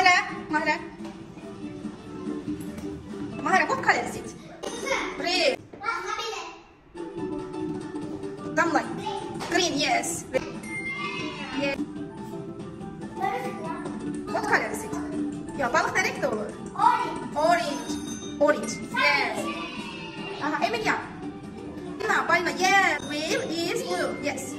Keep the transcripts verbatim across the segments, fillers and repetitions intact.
Mahra, Mahra. Mahra, what color is it? Red. Damla. Green, yes. Yes. What color is it? Ya, balık ne renkte olur? Orange. Orange. Yes. Aha, Emilia. Now, balina. Yes. Whale is blue. Yes.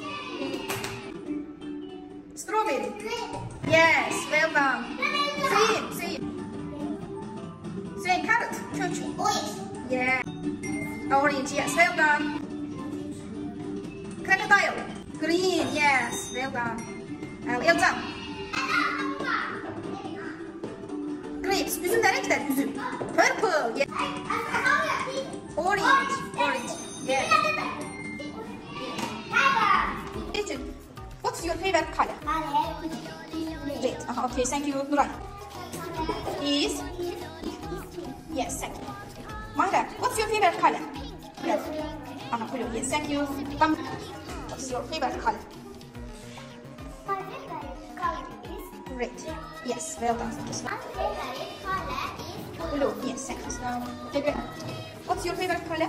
Strawberry. Yes. Well done. Same. Same. Same carrot. Choo-choo. Yeah. Orange. Yes. Well done. Crocodile. Green. Yes. Well done. Uh, Elsa. Grapes. Üzüm ne renkler? Üzüm. Purple. Yes. Orange. Orange. Yes. What's your favorite color? Red. Uh-huh, okay, thank you. Nuray. Is? Yes, thank you. Mahra, what's your favorite color? Red. Uh-huh, blue. Yes, thank you. Bam. What's your favorite color? Red. Yes, well done. Thank you. Blue. Yes, thank you. What's your favorite color?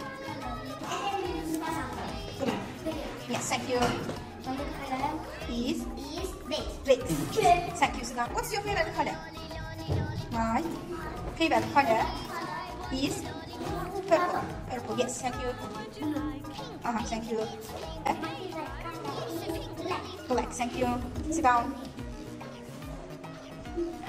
Blue. Yes, thank you. Is? Is red. Red. Thank you, Sinan. What's your favorite color? My favorite color is purple. Purple. Yes, thank you. Uh-huh, thank you. Uh, black. Thank you. Sit down.